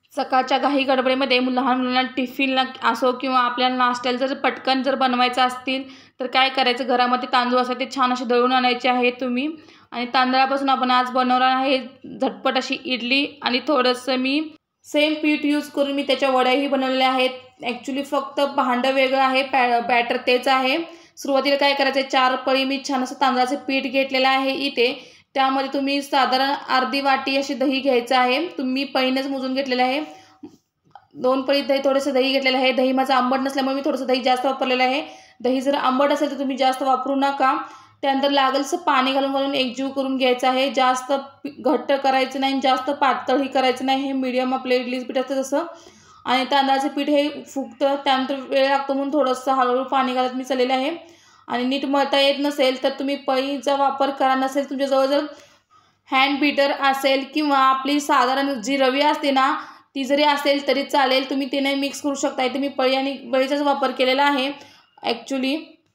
सकाळच्या घाई गडबडीमध्ये लहान मुलांना टिफिनला असो किंवा आपल्याला नाश्त्याला जर पटकन जर बनवायचं असतील तर काय करायचं, घरामध्ये तांदूळ असतात ते छान असे दळून आणायचे आहे तुम्ही. आणि तांदळापासून आपण आज बनवणार आहे झटपट अशी इडली. आणि थोडंसं मी सेम पीठ यूज करून मी त्याच्या वड्याही बनवलेल्या आहेत. ॲक्च्युली फक्त भांडं वेगळं आहे, बॅटर तेच आहे. सुरुवातीला काय करायचं आहे, 4 पळी मी छान असं तांदळाचं पीठ घेतलेलं आहे इथे. त्यामध्ये तुम्ही साधारण अर्धी वाटी अशी दही घ्यायचं आहे. तुम्ही पळीनेच मोजून घेतलेलं आहे. 2 पळी दही, थोडंसं दही घेतलेलं आहे. दही माझं आंबट नसल्यामुळे मी थोडंसं दही जास्त वापरलेलं आहे. दही जर आंबट असेल तर तुम्ही जास्त वापरू नका. त्यानंतर लागेलसं पाणी घालून एकजीव करून घ्यायचं आहे. जास्त घट्ट करायचं नाही, जास्त पातळही करायचं नाही. हे मीडियम आपलं इडलीचं पीठ असतं तसं. आणि तांदळाचं पीठ हे फुगतं, त्यानंतर वेळ लागतो म्हणून थोडंसं हळूहळू पाणी घालत मी चाललेलं आहे. आणि नीट मळता येत नसेल तर तुम्ही पळीचा वापर करा. नसेल तुमच्याजवळ जर हँड बीटर असेल किंवा आपली साधारण जी रवी असते ना ती जरी असेल तरी चालेल, तुम्ही तिने मिक्स करू शकता. इथे मी पळी आणि पळीचाच वापर केलेला आहे. ॲक्च्युली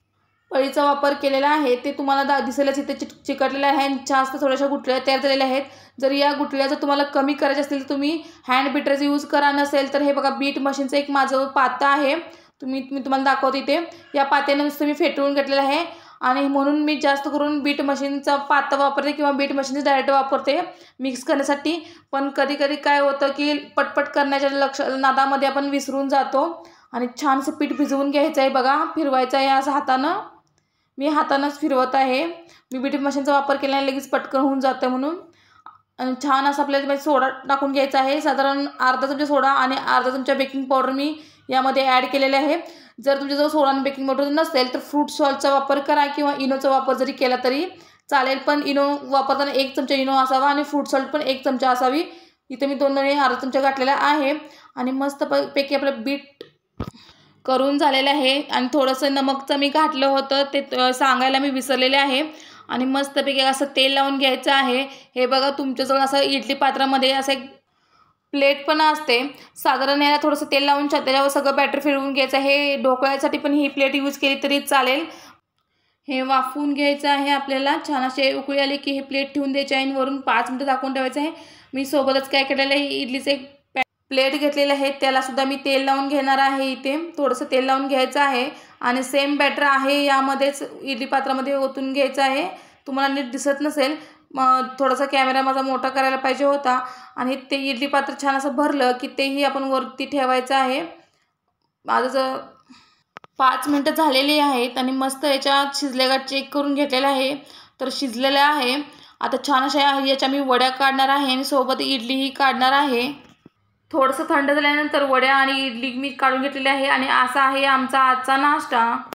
पळीचा वापर केलेला आहे ते तुम्हाला दिसेलच इथे चिकटलेलं आहे. जास्त थोड्याशा गुठळ्या तयार झालेल्या आहेत. जर या गुठळ्या जर तुम्हाला कमी करायच्या असतील तर तुम्ही हँड बीटरचा यूज करा. नसेल तर हे बघा, बीट मशीनचं एक माझं पातं आहे, मी तुम्हाला दाखवते इथे. या पात्यानं नुसतं मी फेटवून घेतलेलं आहे. आणि म्हणून मी जास्त करून बीट मशीनचा पातं वापरते किंवा बीट मशीनचं डायरेक्ट वापरते मिक्स करण्यासाठी. पण कधी कधी काय होतं की पटपट करण्याच्या नादामध्ये आपण विसरून जातो. आणि छानसं पीठ भिजवून घ्यायचं आहे बघा, फिरवायचं आहे असं हातानं. मी हातानंच फिरवत आहे. मी बीट मशीनचा वापर केल्याने लगेच पटकन होऊन जातं म्हणून. आणि छान असं आपल्याला सोडा टाकून घ्यायचा आहे. साधारण अर्धा चमचा सोडा आणि अर्धा चमचा बेकिंग पावडर मी यामध्ये ॲड केलेले आहे. जर तुमच्याजवळ सोडा आणि बेकिंग पावडर नसेल तर फ्रूट सॉल्टचा वापर करा किंवा इनोचा वापर जरी केला तरी चालेल. पण इनो वापरताना 1 चमचा इनो असावा आणि फ्रूट सॉल्ट पण 1 चमचा असावी. इथे मी 2 अर्धा चमचा घातलेला आहे. आणि मस्तपैकी आपलं बीट करून झालेलं आहे. आणि थोडंसं नमकचं मी घातलं होतं ते सांगायला मी विसरलेले आहे. आणि मस्तपैकी असं तेल लावून घ्यायचं आहे. हे बघा, तुमच्याजवळ असं इडली पात्रामध्ये असं एक प्लेट पण असते, साधारण याला थोडंसं तेल लावून त्याच्यावर सगळं बॅटर फिरवून घ्यायचं आहे. ढोकळ्यासाठी पण ही प्लेट यूज केली तरी चालेल. हे वाफवून घ्यायचं आहे आपल्याला. छान असे उकळी आली की हे प्लेट ठेवून द्यायची आहे आणि वरून 5 मिनिटं झाकून ठेवायचं आहे. मी सोबतच काय केलेलं आहे, इडलीचं एक प्लेट घेतलेलं आहे, त्यालासुद्धा मी तेल लावून घेणार आहे. इथे थोडंसं तेल लावून घ्यायचं आहे. आणि सेम बॅटर आहे यामध्येच इडली पात्रामध्ये ओतून घ्यायचं आहे. तुम्हाला नीट दिसत नसेल, थोडासा कॅमेरा माझा मोठा करायला पाहिजे होता. आणि ते इडली पात्र छान असं भरलं की तेही आपण वरती ठेवायचं आहे. माझं 5 मिनिटं झालेली आहेत आणि मस्त याच्यात शिजले का चेक करून घेतलेलं आहे. तर शिजलेलं आहे. आता छान अशा याच्या मी वड्या काढणार आहे आणि सोबत इडलीही काढणार आहे. थोडंसं थंड झाल्यानंतर वड्या आणि इडली मी काढून घेतलेली आहे. आणि असा आहे आमचा आजचा नाश्ता.